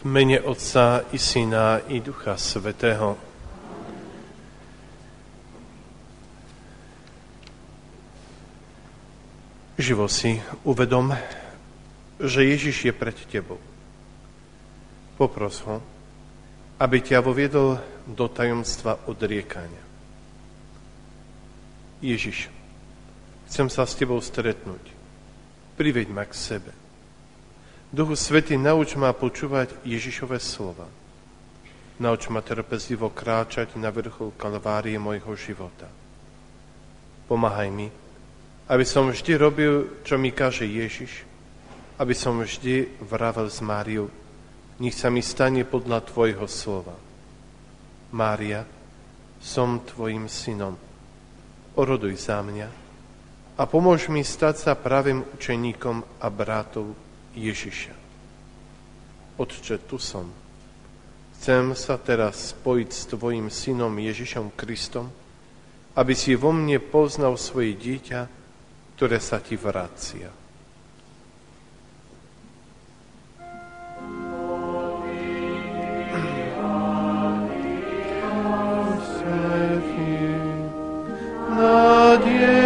mene Otca i Syna i Ducha Svätého. Živo si uvedom, že Ježiš je pred tebou. Popros ho, aby ťa voviedol do tajomstva odriekania. Ježiš, chcem sa s tebou stretnúť. Priveď ma k sebe. Duchu Svätý, nauč ma počúvať Ježišove slova. Nauč ma trpezlivo kráčať na vrchol kalvárie mojho života. Pomáhaj mi, aby som vždy robil, čo mi kaže Ježiš, aby som vždy vravel s Máriou, nech sa mi stane podľa tvojho slova. Mária, som tvojim synom. Oroduj za mňa a pomôž mi stať sa pravým učeníkom a bratom Ježiša. Otče, tu som. Chcem sa teraz spojiť s tvojim synom Ježišom Kristom, aby si vo mne poznal svoje dieťa, ktoré sa ti vracia. Nad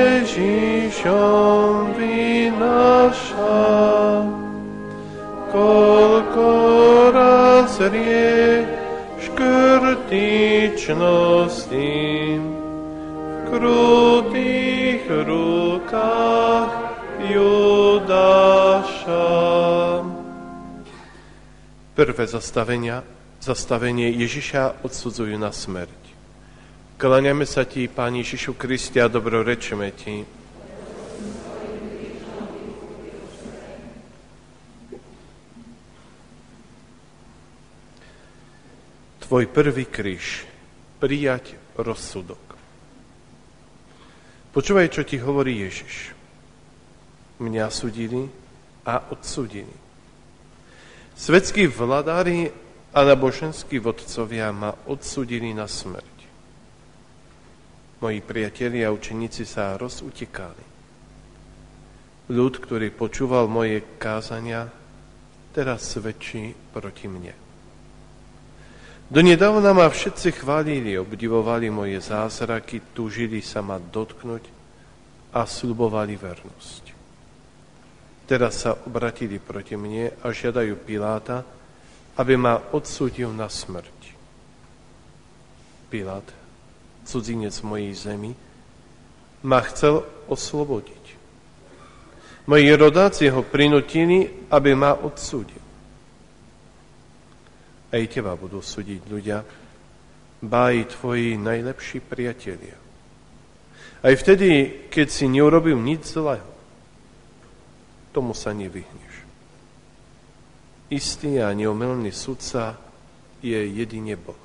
Ježišom vynáša, koľko raz škrtičnosti v krutých rukách Judáša. Prvé zastavenie Ježiša odsudzujú na smrť. Kláňame sa ti, Pán Ježišu Kriste, a dobrorečíme ti. Tvoj prvý kríž, prijať rozsudok. Počúvaj, čo ti hovorí Ježiš. Mňa súdili a odsúdili. Svetskí vladári a náboženskí vodcovia ma odsúdili na smrť. Moji priatelia a učeníci sa rozutekali. Ľud, ktorý počúval moje kázania, teraz svedčí proti mne. Donedávna ma všetci chválili, obdivovali moje zázraky, túžili sa ma dotknúť a sľubovali vernosť. Teraz sa obratili proti mne a žiadajú Piláta, aby ma odsúdil na smrť. Pilát, cudzinec mojej zemi, ma chcel oslobodiť. Moji rodáci ho prinútili, aby ma odsúdil. Aj teba budú súdiť ľudia, ba aj tvoji najlepší priatelia. Aj vtedy, keď si neurobil nič zlého, tomu sa nevyhneš. Istý a neomylný sudca je jedine Boh.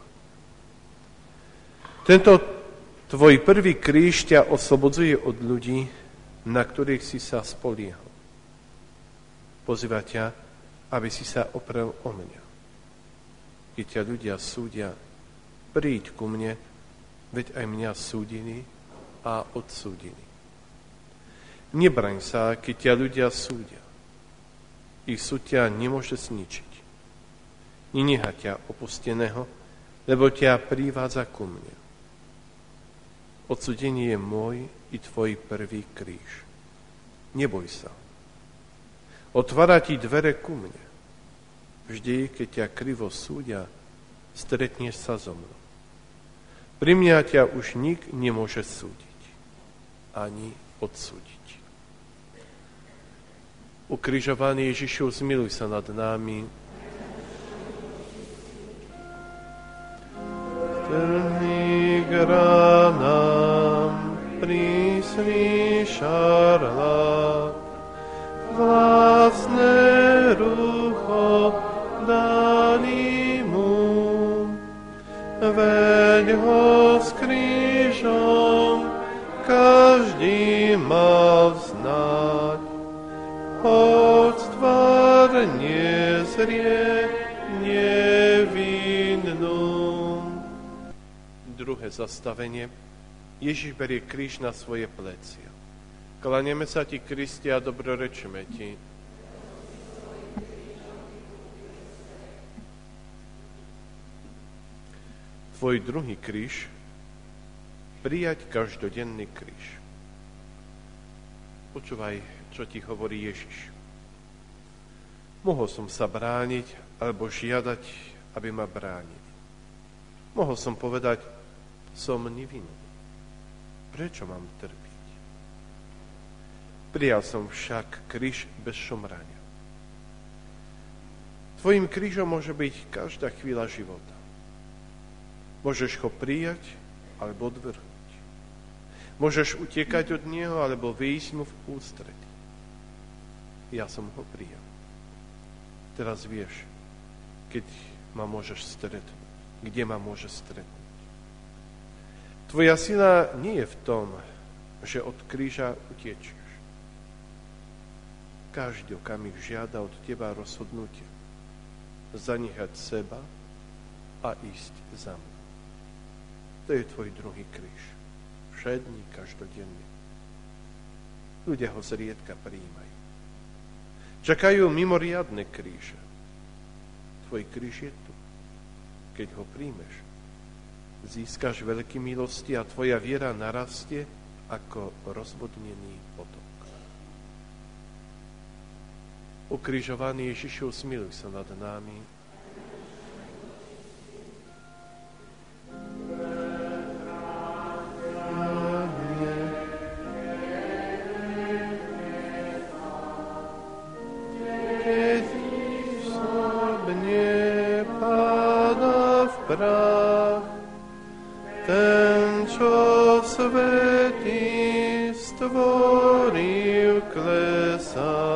Tento tvoj prvý kríž ťa oslobodzuje od ľudí, na ktorých si sa spoliehal. Pozýva ťa, aby si sa oprel o mňa. Keď ťa ľudia súdia, príď ku mne, veď aj mňa súdili a odsúdili. Nebraň sa, keď ťa ľudia súdia. Ich súd ťa nemôže zničiť. Nenechá ťa opusteného, lebo ťa privádza ku mne. Odsúdenie je môj i tvoj prvý kríž. Neboj sa. Otvára ti dvere ku mne. Vždy, keď ťa krivo súdia, stretneš sa so mnou. Pri mňa ťa už nik nemôže súdiť, ani odsúdiť. Ukrižovaný Ježišu, zmiluj sa nad nami. Trhni k ranám, prísli šarlát, vlastné rucho dali mu, veď ho s krížom každý mal znať, hoď tvár nezrie nevinnú. Druhé zastavenie. Ježiš berie kríž na svoje plecia. Kláňame sa ti, Kriste, a dobrorečíme ti. tvoj druhý kríž, prijať každodenný kríž. Počúvaj, čo ti hovorí Ježiš. Mohol som sa brániť alebo žiadať, aby ma bránili. Mohol som povedať, som nevinný. Prečo mám trpiť? Prijal som však kríž bez šomrania. Tvojim krížom môže byť každá chvíľa života. Môžeš ho prijať alebo odvrhnúť. Môžeš utiekať od neho alebo vyjsť mu v ústretí. Ja som ho prijal. Teraz vieš, keď ma môžeš stretnúť, kde ma môžeš stretnúť. Tvoja sila nie je v tom, že od kríža utiečieš. Každý okamih žiada od teba rozhodnutie zanechať seba a ísť za mnou. To je tvoj druhý kríž. Všedný, každodenný. Ľudia ho zriedka prijímajú. Čakajú mimoriadne kríže. Tvoj kríž je tu. Keď ho príjmeš, získaš veľké milosti a tvoja viera narastie ako rozvodnený potok. Ukrižovaný Ježišu, smiluj sa nad nami. Keď sobne páda v prach, ten, čo svätý stvoril, klesá.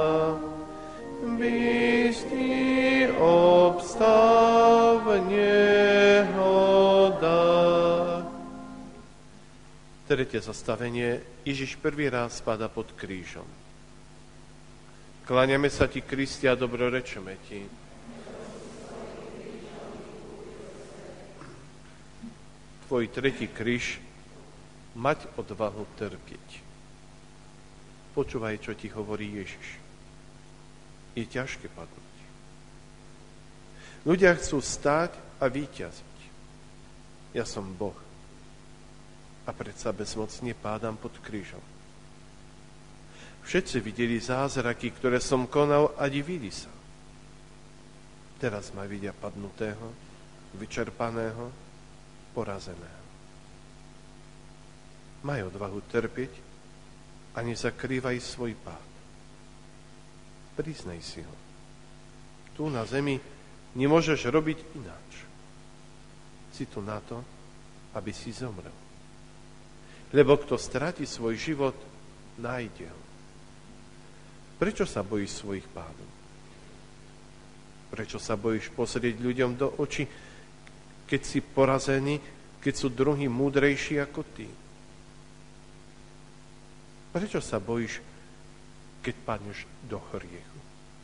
Bystý obstav nehodách. Tretie zastavenie. Ježiš prvý raz spada pod krížom. Kláňame sa ti, Kristi, a dobrorečeme ti. Tvoj tretí kríž, mať odvahu trpieť. Počúvaj, čo ti hovorí Ježiš. Je ťažké padnúť. Ľudia chcú stáť a víťaziť. Ja som Boh a predsa bezmocne pádam pod krížom. Všetci videli zázraky, ktoré som konal, a divili sa. Teraz ma vidia padnutého, vyčerpaného, porazeného. Maj odvahu trpieť a nezakrývaj svoj pád. Priznaj si ho. Tu na zemi nemôžeš robiť ináč. Si tu na to, aby si zomrel. Lebo kto stratí svoj život, nájde ho. Prečo sa bojíš svojich pádov? Prečo sa bojíš pozrieť ľuďom do očí, keď si porazený, keď sú druhí múdrejší ako ty? Prečo sa bojíš, keď padneš do hriechu?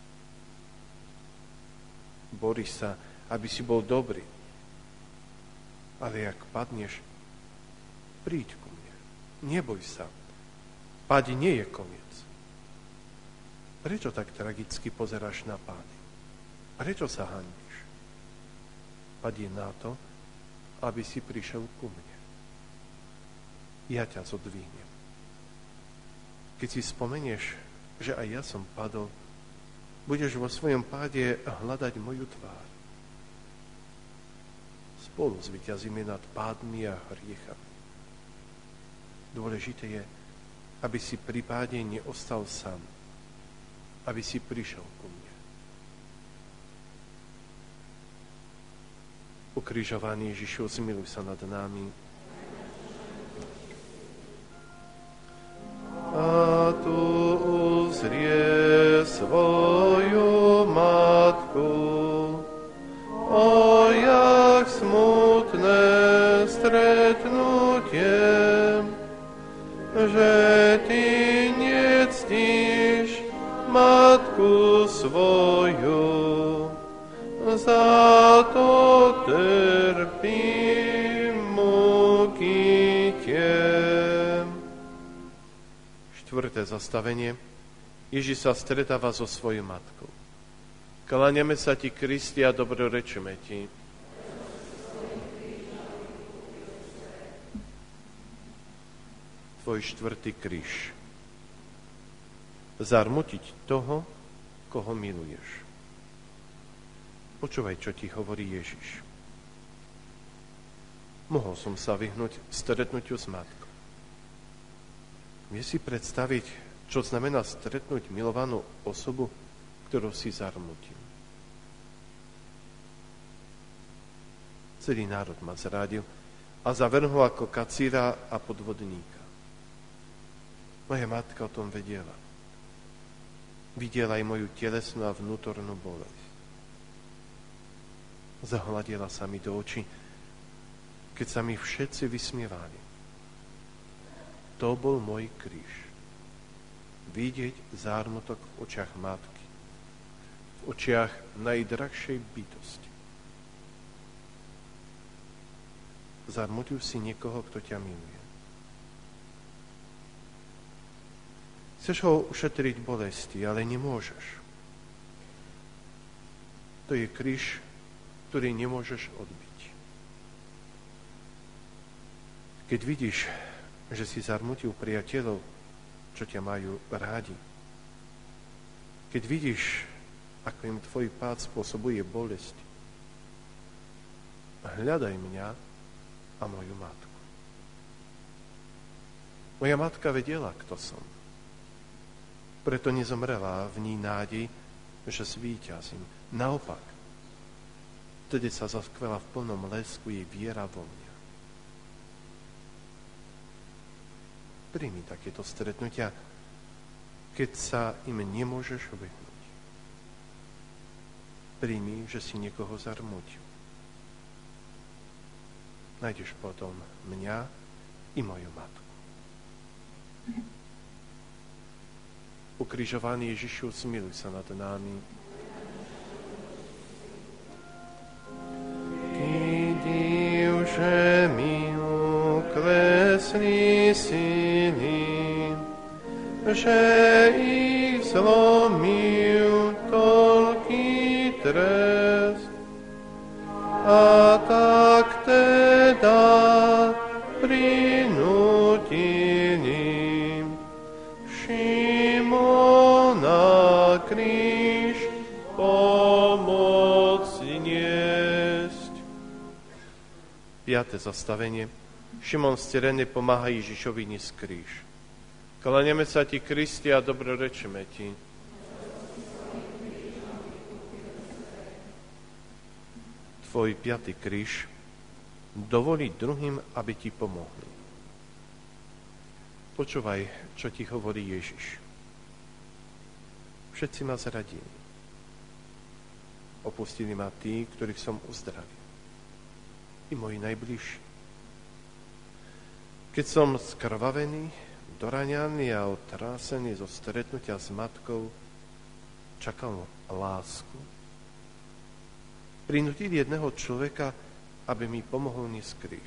Boríš sa, aby si bol dobrý. Ale ak padneš, príď ku mne. Neboj sa. Pád nie je koniec. Prečo tak tragicky pozeráš na pády? Prečo sa hanbíš? Pád je na to, aby si prišiel ku mne. Ja ťa zodvihnem. Keď si spomenieš, že aj ja som padol, budeš vo svojom páde hľadať moju tvár. Spolu zvíťazíme nad pádmi a hriechami. Dôležité je, aby si pri páde neostal sám, aby si prišiel ku mne. Ukrižovaný Ježišu, zmiluj sa nad nami. A tu uzrie svoju matku, o jak smutné stretnutie, že ty nectíš matku svoju, za to trpím múky tiem. Štvrté zastavenie. Ježiš sa stretáva so svojou matkou. Kláňame sa ti, Kristi, a dobrorečíme ti. tvoj štvrtý kríž. Zarmutiť toho, koho miluješ. Počúvaj, čo ti hovorí Ježiš. Mohol som sa vyhnúť stretnutiu s matkou. Vieš si predstaviť, čo znamená stretnúť milovanú osobu, ktorú si zarmutil? Celý národ ma zradil a zavrhol ako kacíra a podvodníka. Moja matka o tom vedela. Videla aj moju telesnú a vnútornú bolesť. Zahľadila sa mi do očí, keď sa mi všetci vysmievali. To bol môj kríž. Vidieť zármutok v očiach matky, v očiach najdrahšej bytosti. Zarmutil si niekoho, kto ťa miluje. Chceš ho ušetriť bolesti, ale nemôžeš. To je kríž, ktorý nemôžeš odbiť. Keď vidíš, že si zarmutil priateľov, čo ťa majú rádi. Keď vidíš, ako im tvoj pád spôsobuje bolesť, hľadaj mňa a moju matku. Moja matka vedela, kto som. Preto nezomrela v ní nádej, že zvíťazím. Naopak, vtedy sa zaskvela v plnom lesku jej viera vo mňa. Príjmi takéto stretnutia, keď sa im nemôžeš vyhnúť. Príjmi, že si niekoho zarmutil. Nájdeš potom mňa i moju matku. Ukrižovaný Ježišu, smiluj sa nad nami. Kidiv, že mi uklesli sily, že ich zlomil toľký trest, a tak teda prinútili Šimona kríž pomôcť niesť. 5. zastavenie. Šimon z Cyreny pomáha Ježišovi niesť kríž. Kláňame sa ti, Kristi, a dobrorečíme ti. Tvoj 5. kríž dovolí druhým, aby ti pomohli. Počúvaj, čo ti hovorí Ježiš. Všetci ma zradili. Opustili ma tí, ktorých som uzdravil. I moji najbližší. Keď som skrvavený, doraňaný a otrásený zo stretnutia s matkou, čakal lásku. Prinútil jedného človeka, aby mi pomohol niesť kríž.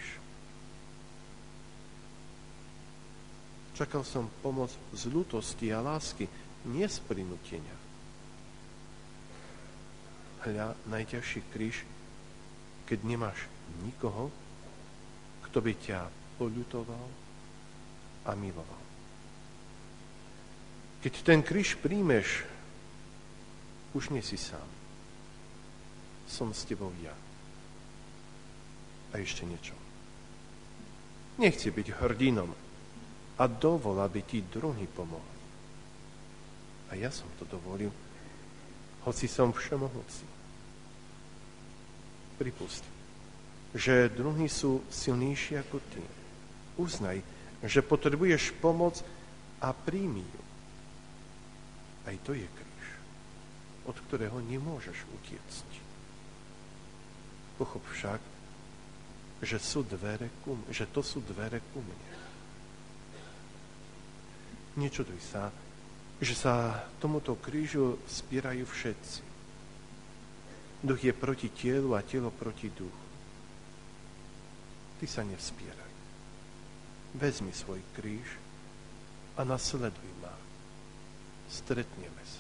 Čakal som pomoc z ľútosti a lásky, nie z prinútenia. Hľa najťažší kríž, keď nemáš nikoho, kto by ťa poľutoval a miloval. Keď ten kríž príjmeš, už nie si sám. Som s tebou ja. A ešte niečo. Nechci byť hrdinom a dovol, aby ti druhý pomohli. A ja som to dovolil, hoci som všemohúci. Pripust, že druhí sú silnejší ako ty. Uznaj, že potrebuješ pomoc a príjmi ju. Aj to je kríž, od ktorého nemôžeš utiecť. Pochop však, že to sú dvere ku mne. Nečuduj sa, že sa tomuto krížu spierajú všetci. Duch je proti telu a telo proti duchu. Ty sa nevspieraj. Vezmi svoj kríž a nasleduj ma. Stretneme sa.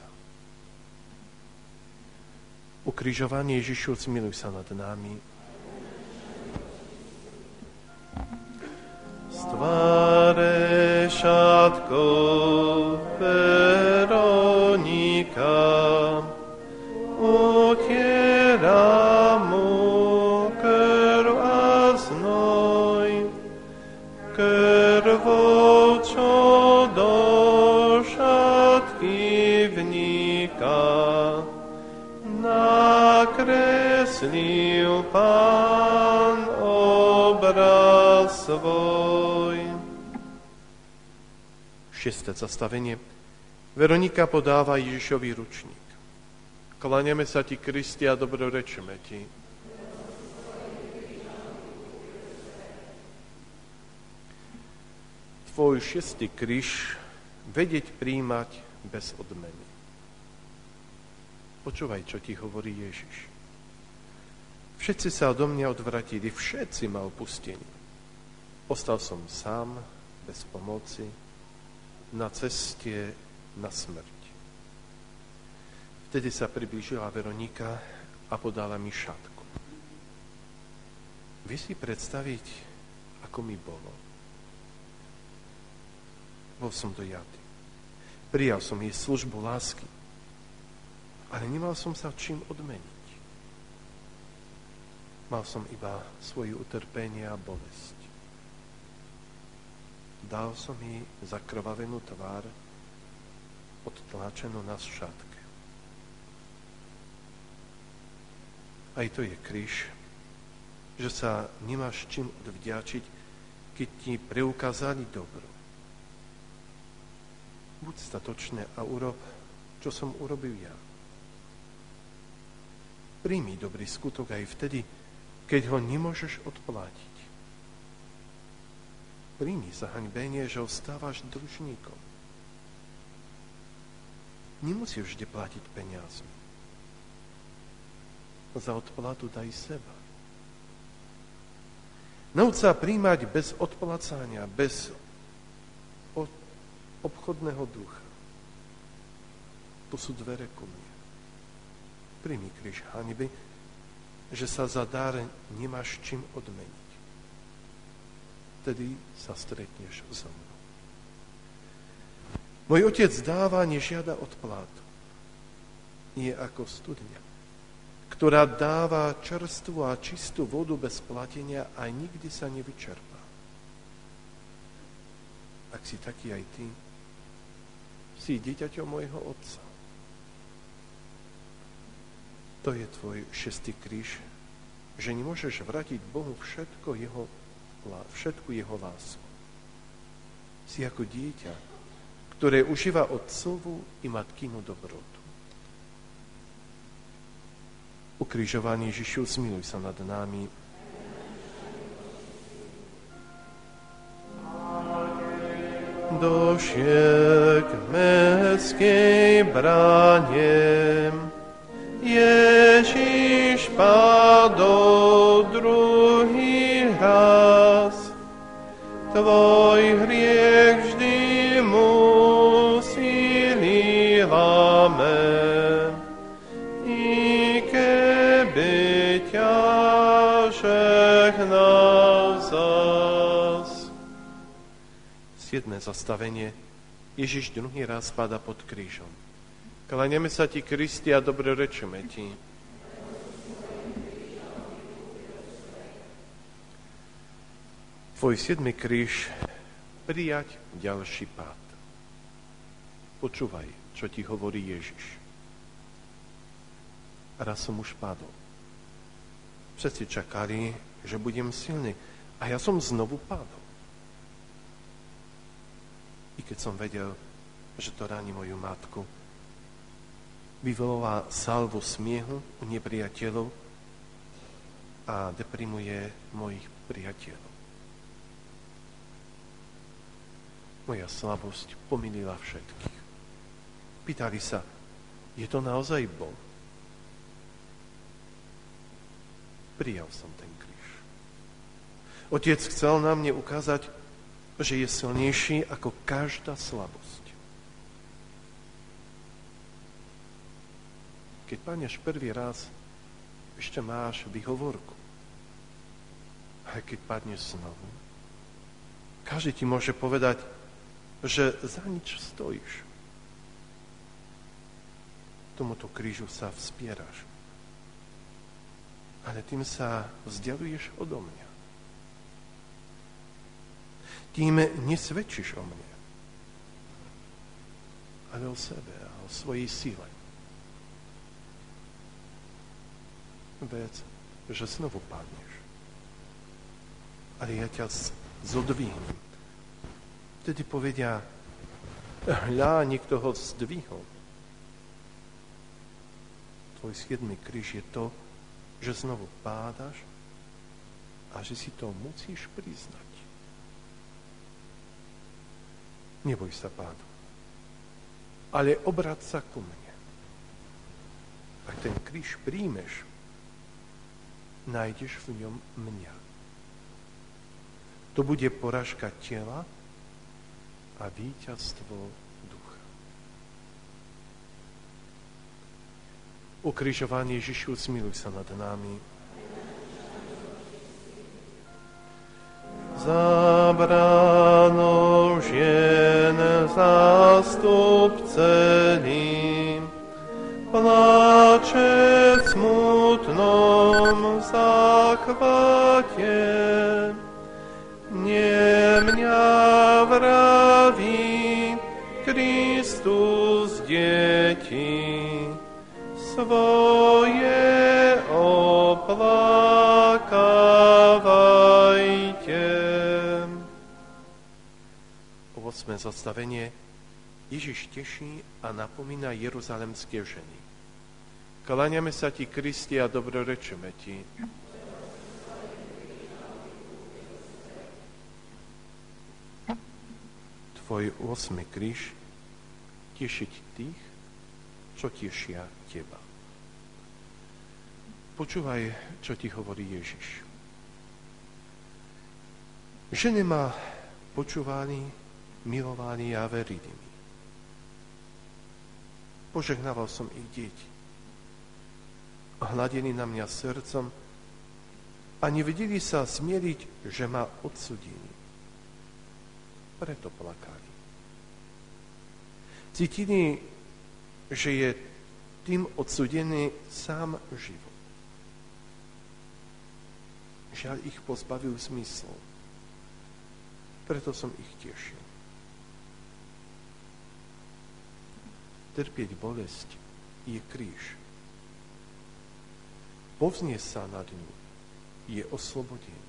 Ukrižovaný Ježišu, smiluj sa nad nami. Stvareš šatko Veronika, utiera mu krv a znoj, krvou, čo do šatky vniká, nakreslil Pán obraz svoj. 6. zastavenie. Veronika podáva Ježišovi ručník. Kláňame sa ti, Kristi, a dobrorečíme ti. Tvoj 6. kríž vedieť príjmať bez odmeny. Počúvaj, čo ti hovorí Ježiš. Všetci sa odo mňa odvratili, všetci ma opustili. Ostal som sám, bez pomoci, na ceste na smrť. Vtedy sa priblížila Veronika a podala mi šatku. Vieš si predstaviť, ako mi bolo? Bol som dojatý. Prijal som jej službu lásky, ale nemal som sa čím odmeniť. Mal som iba svoje utrpenie a bolesť. Dal som jej zakrvavenú tvár, odtlačenú na šatke. Aj to je kríž, že sa nemáš čím odvďačiť, keď ti preukázali dobro. Buď statočný a urob, čo som urobil ja. Príjmi dobrý skutok aj vtedy, keď ho nemôžeš odplatiť. Príjmi zahanbenie, že ostávaš dlžníkom. Nemusíš vždy platiť peniazmi. Za odplatu daj seba. Nauč sa príjmať bez odplacania, bez obchodného ducha. Tu sú dvere ku mne. Príjmi kríž hanby, že sa za dar nemáš čím odmeniť. Vtedy sa stretneš so mnou. Môj otec dáva, nežiada odplatu. Nie ako studňa, ktorá dáva čerstvú a čistú vodu bez platenia a nikdy sa nevyčerpá. Ak si taký aj ty, si dieťaťom môjho otca. To je tvoj 6. kríž, že nemôžeš vrátiť Bohu všetku jeho lásku. Si ako dieťa, ktoré užíva otcovú i matkinu dobrotu. Ukrižovaný Ježišu, zmiluj sa nad nami. Došiel k mestskej bráne, Ježiš padol druhý raz. Tvoj hriech vždy musí láme, i keby ťa žehnal zas. 7. zastavenie. Ježiš druhý raz padá pod krížom. Kláňame sa ti, Kristi, a dobrorečíme ti. Tvoj 7. kríž, prijať ďalší pád. Počúvaj, čo ti hovorí Ježiš. Raz som už padol. Všetci čakali, že budem silný, a ja som znovu padol. I keď som vedel, že to ráni moju matku, vyvolá salvu smiechu u nepriateľov a deprimuje mojich priateľov. Moja slabosť pomýlila všetkých. Pýtali sa, je to naozaj Boh? Prijal som ten kríž. Otec chcel na mne ukázať, že je silnejší ako každá slabosť. Keď padneš prvý raz, ešte máš výhovorku. A keď padneš znovu, každý ti môže povedať, že za nič stojíš. Tomuto krížu sa vspieraš. Ale tým sa vzdialuješ odo mňa. Tým nesvedčíš o mne, ale o sebe a o svojej sile. Vec, že znovu padneš. Ale ja ťa zodvihnem. Vtedy povedia, hľa, niekto ho zdvihol. Tvoj 7. kríž je to, že znovu pádaš a že si to musíš priznať. Neboj sa pádu, ale obráť sa ku mne. Ak ten kríž príjmeš, nájdeš v ňom mňa. To bude porážka tela a víťazstvo ducha. Ukrižovaný Ježišu, smiluj sa nad nami. Za bránou žien zástup celý, plače v smutnom zachvate, nie mňa vraví Kristus deti, svoje oplakávajte. 8. zastavenie. Ježiš teší a napomína jeruzalemské ženy. Kláňame sa ti, Kristi, a dobrorečíme ti. Tvoj 8. kríž tešiť tých, čo tešia teba. Počúvaj, čo ti hovorí Ježiš. Ženy ma počúvali, milovaní a verili mi. Požehnával som ich deti. Hladili na mňa srdcom a nevedeli sa zmieriť, že ma odsudili. Preto plakali. Cítili, že je tým odsudený sám život. Žiaľ, ich pozbavil zmyslov. Preto som ich tešil. Trpieť bolesť je kríž. Povznieť sa nad ňu je oslobodenie.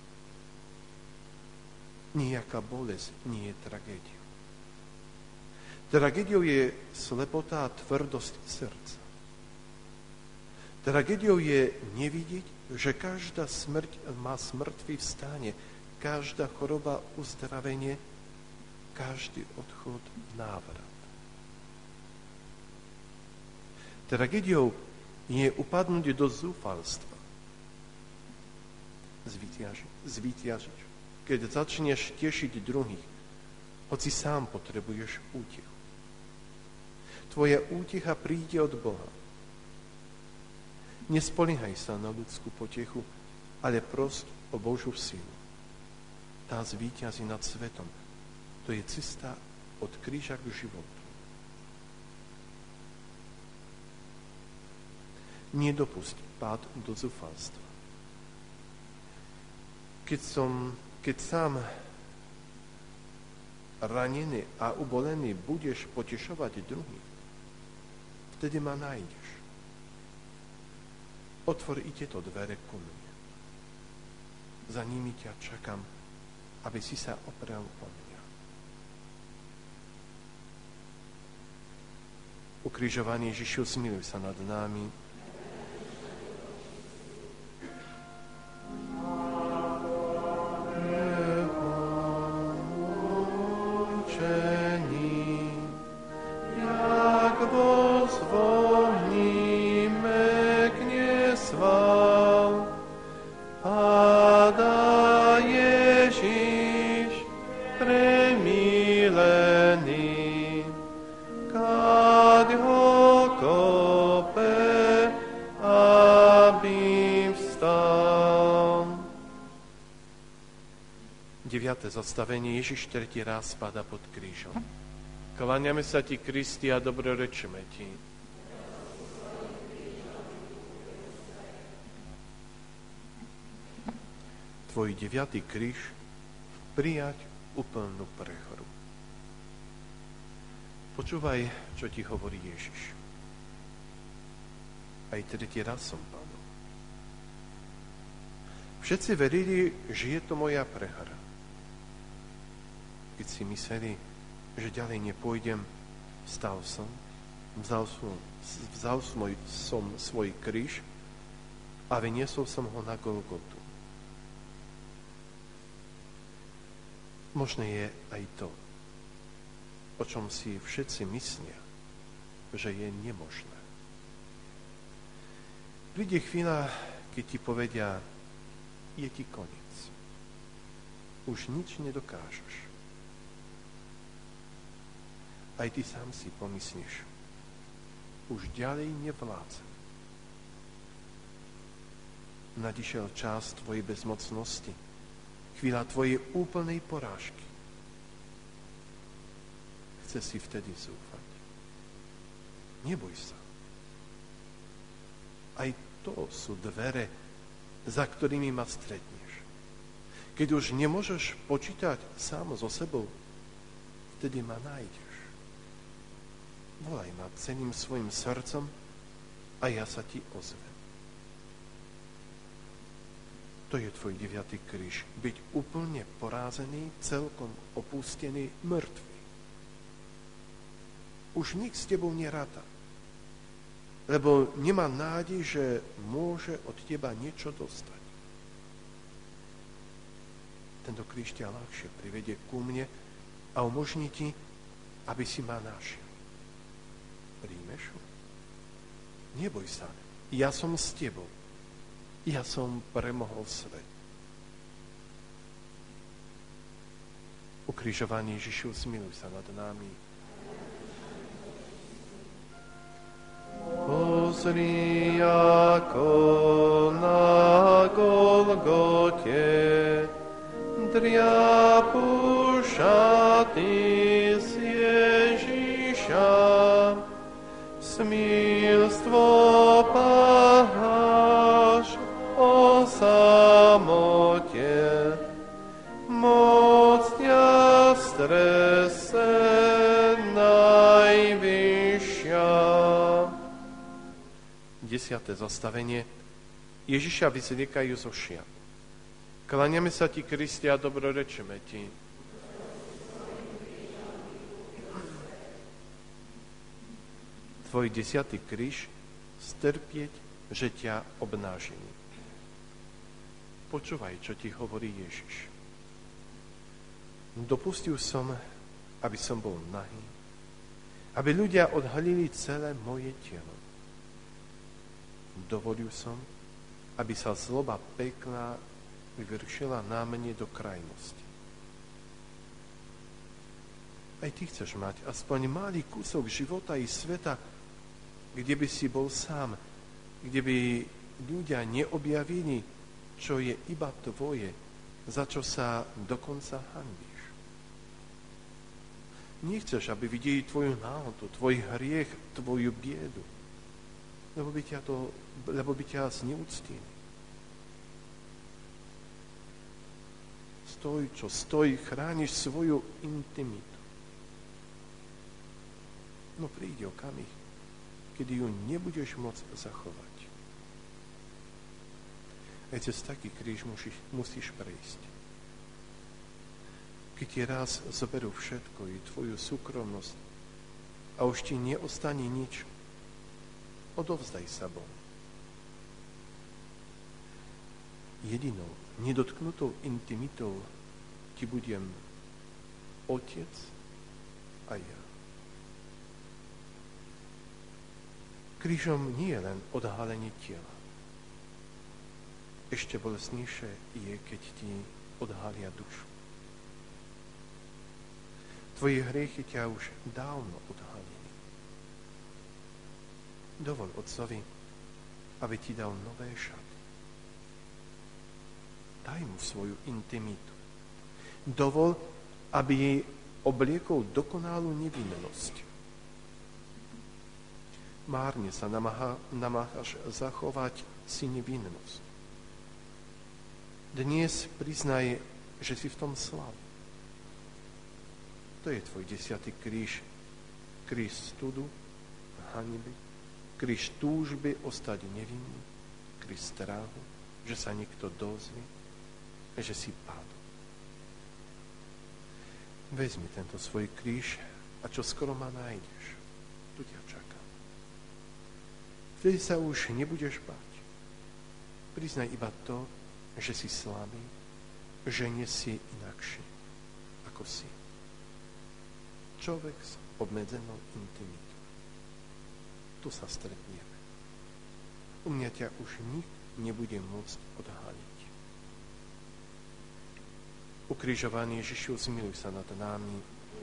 Nijaká bolesť nie je tragédiou. Tragédiou je slepota a tvrdosť srdca. Tragédiou je nevidieť, že každá smrť má smrtvý vstáne, každá choroba uzdravenie, každý odchod návrat. Tragédiou je upadnúť do zúfalstva. Zvíťažiť. Keď začneš tešiť druhých, hoci sám potrebuješ útechu. Tvoja útecha príde od Boha. Nespoliehaj sa na ľudskú potechu, ale prosť o Božiu silu. Tá zvíťazí nad svetom. To je cesta od kríža k životu. Nedopusť pád do zúfalstva. Keď sám ranený a ubolený budeš potešovať druhých, vtedy ma nájdeš. Otvor i tieto dvere ku mne. Za nimi ťa čakám, aby si sa oprel o mňa. Ukrižovaný Ježišu, smiluj sa nad nami. 9. zastavenie. Ježiš tretí raz spada pod krížom. Kláňame sa ti, Kristi, a dobrorečíme ti. Tvoj 9. kríž prijať úplnú prehoru. Počúvaj, čo ti hovorí Ježiš. Aj tretí raz som padol. Všetci verili, že je to moja prehra. Keď si mysleli, že ďalej nepôjdem, vzal som svoj kríž a vyniesol som ho na Golgotu. Možné je aj to, o čom si všetci myslia, že je nemožné. Príde chvíľa, keď ti povedia, je ti koniec. Už nič nedokážeš. Aj ty sám si pomyslíš, už ďalej nevládzem. Nadišiel čas tvojej bezmocnosti, chvíľa tvojej úplnej porážky. Chce si vtedy zúfať. Neboj sa. Aj to sú dvere, za ktorými ma stretneš. Keď už nemôžeš počítať sám so sebou, vtedy ma nájdeš. Volaj ma celým svojim srdcom a ja sa ti ozvem. To je tvoj 9. kríž. Byť úplne porázený, celkom opustený, mŕtvy. Už nik s tebou neráta. Lebo nemá nádej, že môže od teba niečo dostať. Tento kríž ťa ľahšie privedie ku mne a umožní ti, aby si ma našiel. Príjmeš ho? Neboj sa. Ja som s tebou. Ja som premohol svet. Ukrižovaný Ježišu, zmiluj sa nad nami. Pozri, ako na Golgote driapu šaty z Ježiša, smilstvo páhaš o samote, moc ťa strese najvyššia. 10. zastavenie. Ježiša vyzliekajú zo šiat. Kláňame sa ti, Kristi, a dobrorečíme ti. Tvoj 10. kríž strpieť, že ťa obnážení. Počúvaj, čo ti hovorí Ježiš. Dopustil som, aby som bol nahý, aby ľudia odhalili celé moje telo. Dovolil som, aby sa zloba pekla vyvršila na mne do krajnosti. Aj ty chceš mať aspoň malý kúsok života i sveta, kde by si bol sám, kde by ľudia neobjavili, čo je iba tvoje, za čo sa dokonca hanbíš. Nechceš, aby videli tvoju náhodu, tvoj hriech, tvoju biedu, lebo by ťa zneúctili. Stoj, čo stoj, chrániš svoju intimitu. No príde okamih, kedy ju nebudeš môcť zachovať. Aj cez taký kríž musíš prejsť. Keď ti raz zoberú všetko i tvoju súkromnosť a už ti neostane nič, odovzdaj sa Bohu. Jedinou nedotknutou intimitou ti budem Otec a ja. Krížom nie je len odhalenie tela. Ešte bolestnejšie je, keď ti odhalia dušu. Tvoje hriechy ťa už dávno odhalili. Dovol Otcovi, aby ti dal nové šaty. Daj mu svoju intimitu. Dovol, aby jej obliekol dokonalú nevinnosť. Márne sa namáhaš zachovať si nevinnosť. Dnes priznaj, že si v tom slab. To je tvoj 10. kríž. Kríž studu, hanby, kríž túžby ostať nevinný, kríž strachu, že sa niekto dozvie, že si padol. Vezmi tento svoj kríž a čo skoro ma nájdeš. Tu ťa čakám. Vtedy sa už nebudeš báť. Priznaj iba to, že si slabý, že nie si inakší, ako si. Človek s obmedzenou intimitou. Tu sa stretneme. U mňa ťa už nik nebude môcť odhaliť. Ukrižovaný Ježišu, zmiluj sa nad nami.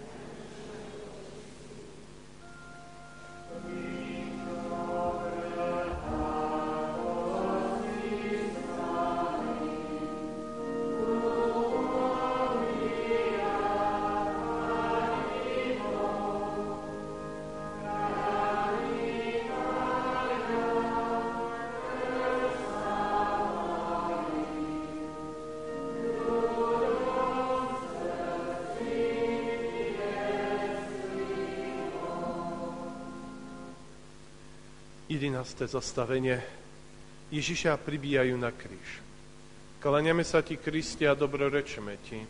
Jedenácté zastavenie. Ježiša pribíjajú na kríž. Kláňame sa ti, Kriste, a dobrorečeme ti.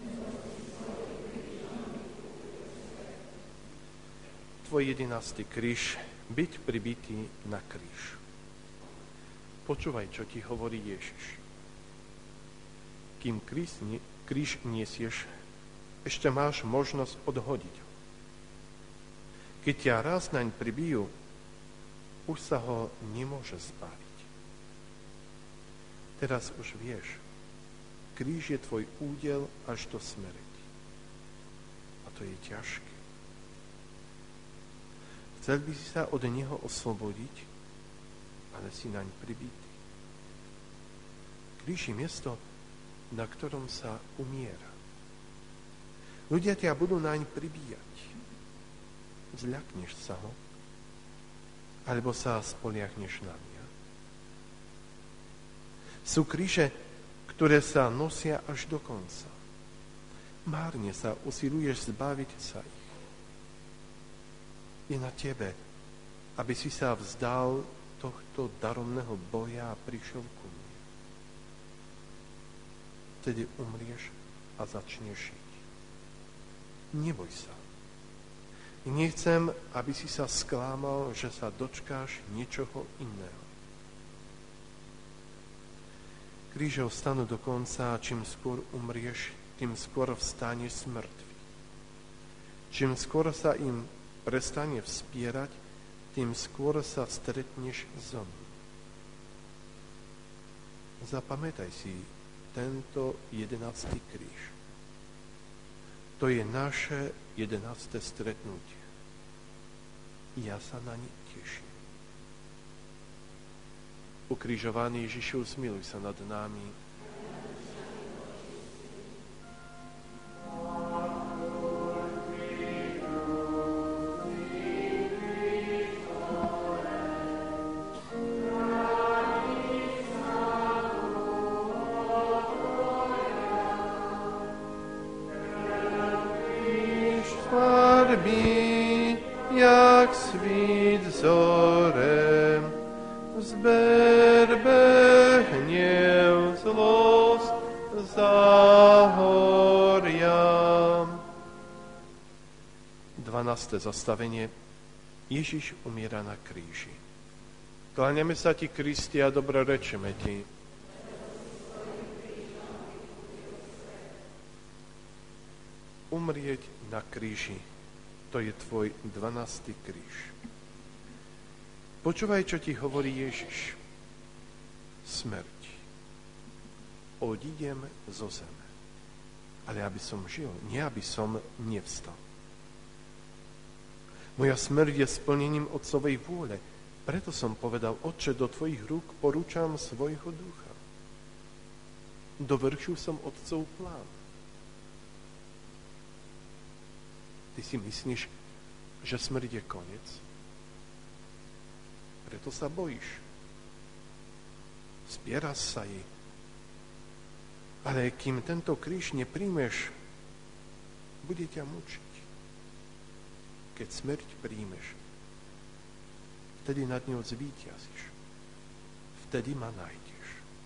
Tvoj 11. kríž, byť pribitý na kríž. Počúvaj, čo ti hovorí Ježiš. Kým kríž niesieš, ešte máš možnosť odhodiť ho. Keď ťa raz naň pribijú, už sa ho nemôže zbaviť. Teraz už vieš, kríž je tvoj údel až do smrti. A to je ťažké. Chcel by si sa od neho oslobodiť, ale si naň pribitý. Kríž je miesto, na ktorom sa umiera. Ľudia ťa budú naň pribíjať. Zľakneš sa ho, alebo sa spoliahneš na mňa. Sú kríže, ktoré sa nosia až do konca. Márne sa usiluješ zbaviť sa ich. Je na tebe, aby si sa vzdal tohto daromného boja a prišiel ku mne. Vtedy umrieš a začneš žiť. Neboj sa. Nechcem, aby si sa sklámal, že sa dočkáš niečoho iného. Kríže ostanú do konca a čím skôr umrieš, tým skôr vstaneš z mŕtvych. Čím skôr sa im prestane vspierať, tým skôr sa stretneš so mnou. Zapamätaj si tento 11. kríž. To je naše 11. stretnutie. Ja sa na ne teším. Ukrižovaný Ježišu, zmiluj sa nad nami. Jak svít zorem, zberbe hniev, zlost zahoria. 12. zastavenie. Ježiš umiera na kríži. Kláňame sa ti, Kriste, a dobrorečeme ti. Umrieť na kríži. To je tvoj 12. kríž. Počúvaj, čo ti hovorí Ježiš. Smrť. Odídem zo zeme. Ale aby som žil, nie aby som nevstal. Moja smrť je splnením Otcovej vôle. Preto som povedal, Otče, do tvojich rúk porúčam svojho ducha. Dovršil som Otcov plán. Ty si myslíš, že smrť je koniec? Preto sa bojíš. Spieraš sa jej. Ale kým tento kríž nepríjmeš, bude ťa mučiť. Keď smrť príjmeš, vtedy nad ňou zvíťazíš. Vtedy ma nájdeš.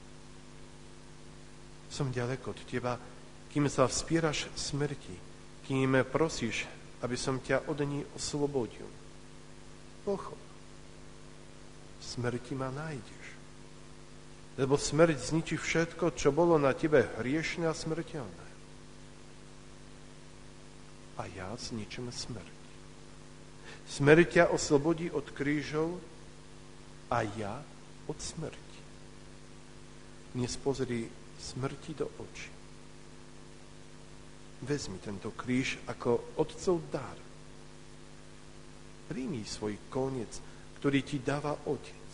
Som ďaleko od teba, kým sa vspieraš smrti, kým prosíš, aby som ťa od ní oslobodil. Pochop. V smrti ma nájdeš. Lebo smrť zničí všetko, čo bolo na tebe hriešne a smrteľné. A ja zničím smrť. Smrť ťa oslobodí od krížov a ja od smrti. Dnes pozri smrti do očí. Vezmi tento kríž ako otcov dar. Príjmi svoj koniec, ktorý ti dáva Otec.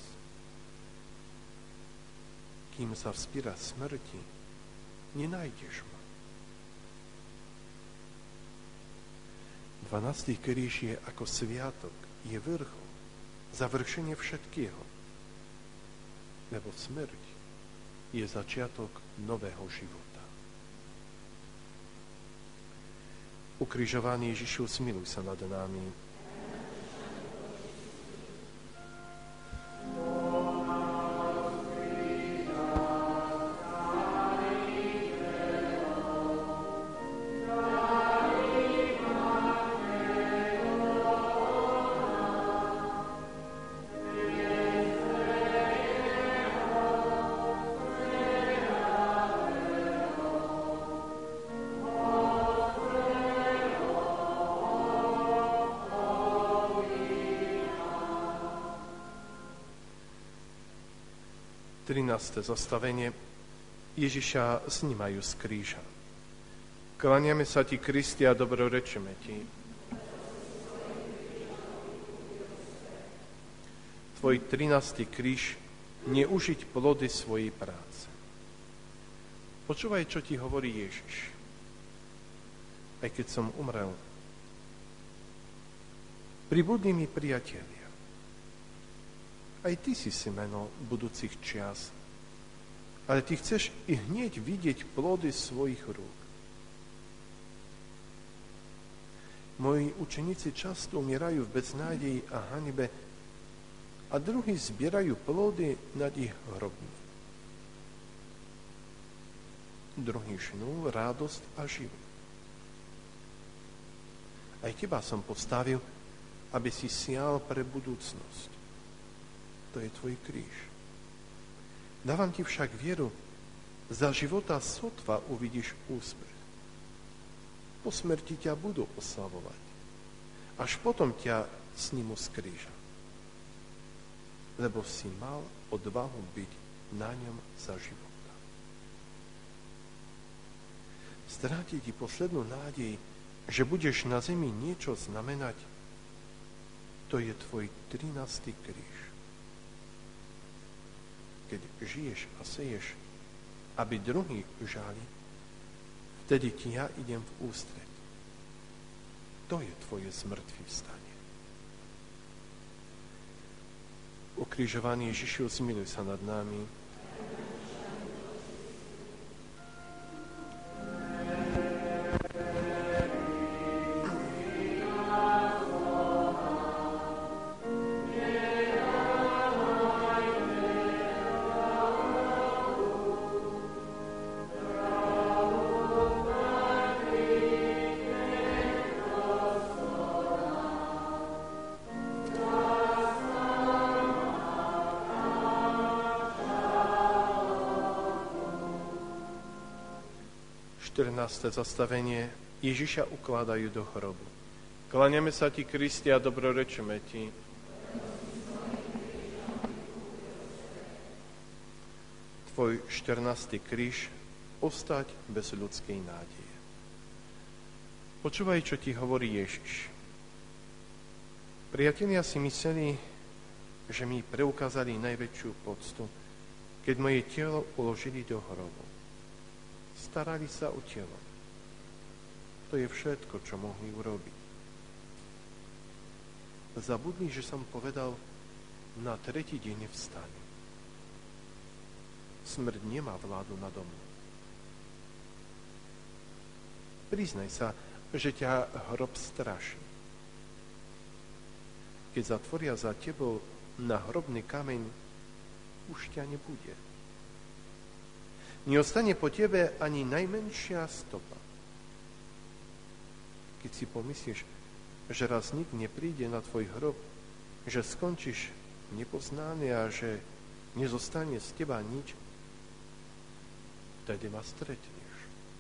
Kým sa vspiera smrti, nenájdeš ma. 12. kríž je ako sviatok, je vrchol, završenie všetkého. Lebo smrť je začiatok nového života. Ukrižovaný Ježišu, smiluj sa nad nami. Zastavenie. Ježiša snímajú z kríža. Kláňame sa ti, Kristi, a dobrorečíme ti. Tvoj 13. kríž, neužiť plody svojej práce. Počúvaj, čo ti hovorí Ježiš. Aj keď som umrel, pribudli mi priatelia. Aj ty si meno budúcich čias, ale ty chceš i hneď vidieť plody svojich rúk. Moji učeníci často umierajú v beznádeji a hanbe a druhí zbierajú plody nad ich hrobmi. Druhý žnú radosť a život. Aj teba som postavil, aby si sial pre budúcnosť. To je tvoj kríž. Dávam ti však vieru, za života sotva uvidíš úspech. Po smrti ťa budú oslavovať. Až potom ťa snímu z kríža. Lebo si mal odvahu byť na ňom za života. Stráti ti poslednú nádej, že budeš na zemi niečo znamenať, to je tvoj 13. kríž. Keď žiješ a seješ, aby druhí žali, vtedy ti ja idem v ústretí. To je tvoje zmŕtvychvstanie. Ukrižovaný Ježišu, zmiluj sa nad nami. Zastavenie. Ježiša ukladajú do hrobu. Kláňame sa ti, Kristi, a dobrorečíme ti. Tvoj 14. kríž, ostať bez ľudskej nádeje. Počúvaj, čo ti hovorí Ježiš. Priatelia si mysleli, že mi preukázali najväčšiu poctu, keď moje telo uložili do hrobu. Starali sa o telo. To je všetko, čo mohli urobiť. zabudni, že som povedal, na tretí deň vstane. Smrť nemá vládu nado mnou. Priznaj sa, že ťa hrob straší. Keď zatvoria za tebou na hrobný kameň, už ťa nebude. Neostane po tebe ani najmenšia stopa. Keď si pomyslíš, že raz nik nepríde na tvoj hrob, že skončíš nepoznaný a že nezostane z teba nič, vtedy ma stretneš.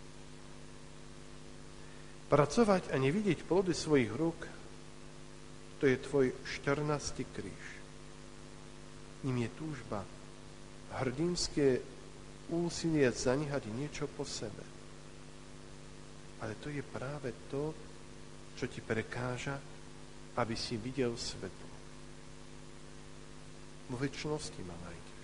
Pracovať a nevidieť plody svojich rúk, to je tvoj 14. kríž. Ním je túžba, hrdinské úsilie zanechať niečo po sebe. Ale to je práve to, čo ti prekáža, aby si videl svetlo. Vo večnosti ma nájdeš.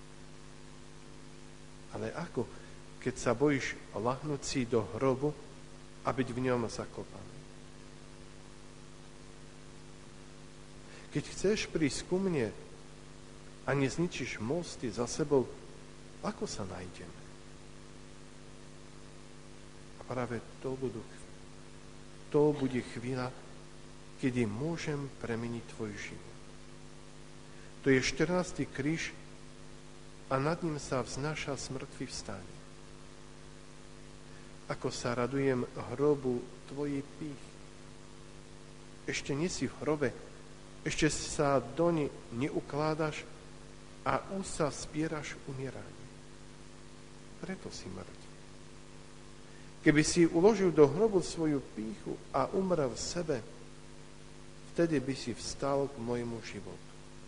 Ale ako, keď sa bojíš lahnúť si do hrobu a byť v ňom zakopaný? Keď chceš prísť ku mne a nezničíš mosty za sebou, ako sa nájdeme? A práve to bude chvíľa, kedy môžem premeniť tvoj život. To je 14. kríž a nad ním sa vznáša smrtvý vstane. Ako sa radujem hrobu tvojej pýchy. Ešte nie si v hrobe, ešte sa doň neukládaš a už sa spieraš umieranie. Preto si mŕtv. Keby si uložil do hrobu svoju pýchu a umrel v sebe, vtedy by si vstal k môjmu životu.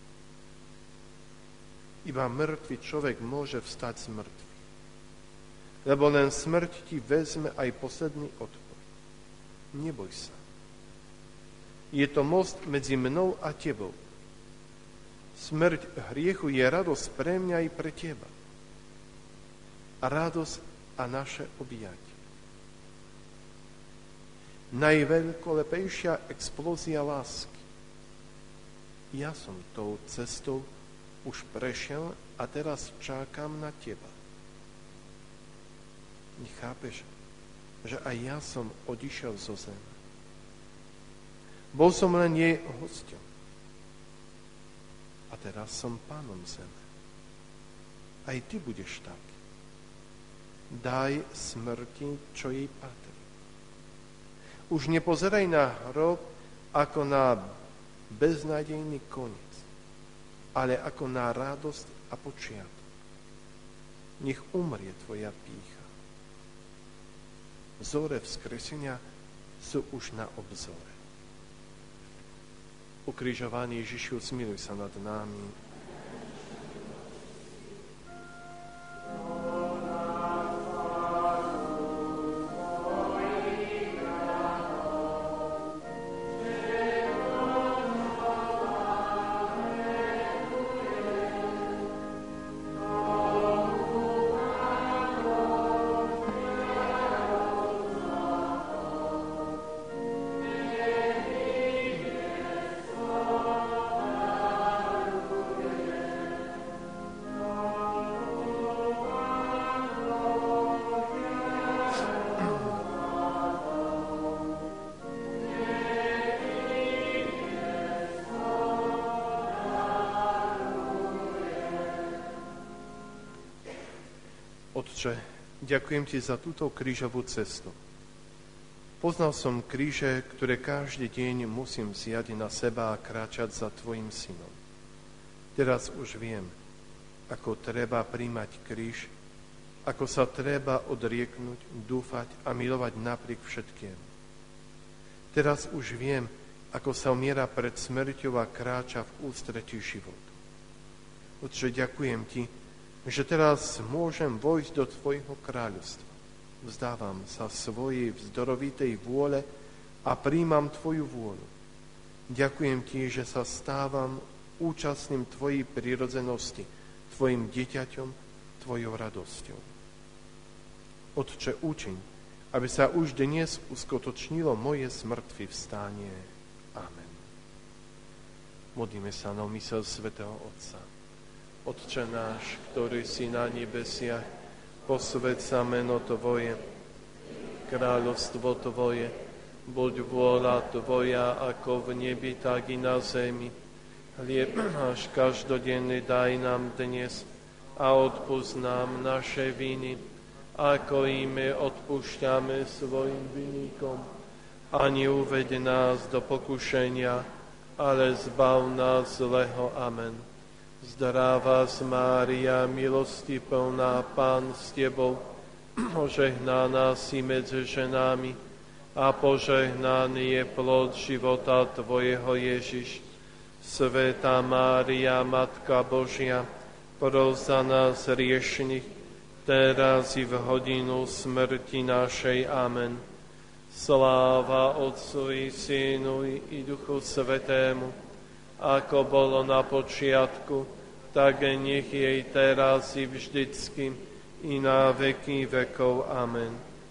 Iba mŕtvý človek môže vstať z mŕtvych. Lebo len smrť ti vezme aj posledný odpor. Neboj sa. Je to most medzi mnou a tebou. Smrť hriechu je radosť pre mňa i pre teba. A radosť a naše objatie. Najveľkolepejšia explózia lásky. Ja som tou cestou už prešiel a teraz čakám na teba. Nechápeš, že aj ja som odišiel zo zeme. Bol som len jej hosťom. A teraz som pánom zeme. Aj ty budeš taký. Daj smrti, čo jej patrí. Už nepozeraj na hrob ako na beznádejný koniec, ale ako na radosť a počiatok. Nech umrie tvoja pýcha. Zore vzkresenia sú už na obzore. Ukrižovaný Ježišu, zmiluj sa nad nami. Otče, ďakujem ti za túto krížovú cestu. Poznal som kríže, ktoré každý deň musím vziať na seba a kráčať za tvojim synom. Teraz už viem, ako treba príjmať kríž, ako sa treba odrieknúť, dúfať a milovať napriek všetkému. Teraz už viem, ako sa umiera pred smrťou a kráča v ústretí životu. Otče, ďakujem ti, že teraz môžem vojsť do tvojho kráľovstva. Vzdávam sa svojej vzdorovitej vôle a príjmam tvoju vôľu. Ďakujem ti, že sa stávam účastným tvojej prirodzenosti, tvojim dieťaťom, tvojou radosťou. Otče, učiň, aby sa už dnes uskutočnilo moje smrtvy vstanie. Amen. Modlíme sa na mysel svätého Otca. Otče náš, ktorý si na nebesiach, posväť sa meno Tvoje, kráľovstvo Tvoje, buď vôľa Tvoja, ako v nebi, tak i na zemi. Chlieb náš každodenný daj nám dnes a odpusť nám naše viny, ako i my odpúšťame svojim vinníkom. A neuveď nás do pokušenia, ale zbav nás zlého. Amen. Zdravá Mária, milosti plná, Pán s Tebou, požehnaná si medzi ženami a požehnaný je plod života Tvojeho Ježiš. Svätá Mária, Matka Božia, pros za nás hriešnych, teraz i v hodinu smrti našej. Amen. Sláva Otcu i Synu i Duchu Svätému, ako bolo na počiatku, tak nech jej teraz i vždycky, i na veky vekov. Amen.